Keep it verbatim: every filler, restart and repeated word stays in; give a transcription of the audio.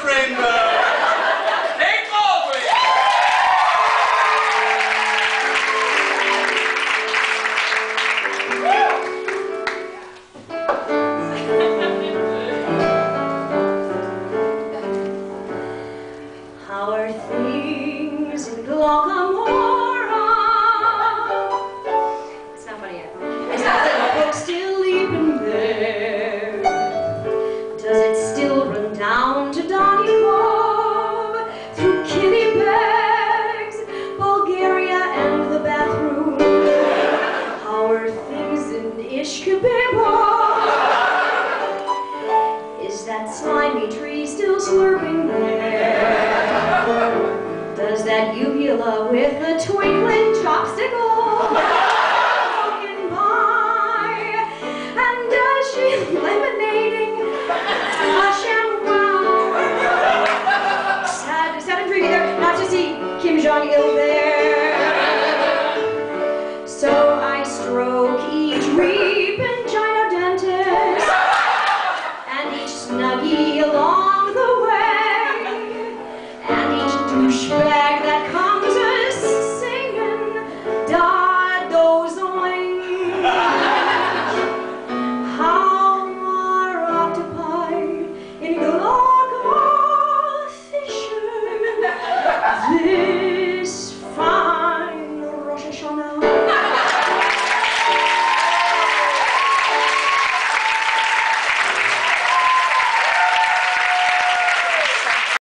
rainbow. Kate Baldwin. How are things in Glocca Morra? It's not funny yet. Is that little brook still leaping there? Does it still run down to Donny Cove, through Killybegs, Bulgaria, and the bathroom? How are things in Ishkabibba? Is that slimy tree still slurping there? Does that uvula with the twinkling chopsicle